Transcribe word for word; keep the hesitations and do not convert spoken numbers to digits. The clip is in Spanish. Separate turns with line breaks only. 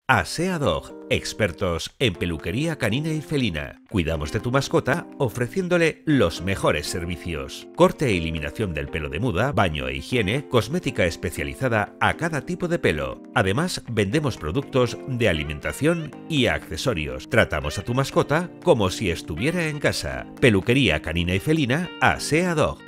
Aseadog, expertos en peluquería canina y felina. Cuidamos de tu mascota ofreciéndole los mejores servicios. Corte e eliminación del pelo de muda, baño e higiene, cosmética especializada a cada tipo de pelo. Además, vendemos productos de alimentación y accesorios. Tratamos a tu mascota como si estuviera en casa. Peluquería canina y felina Aseadog.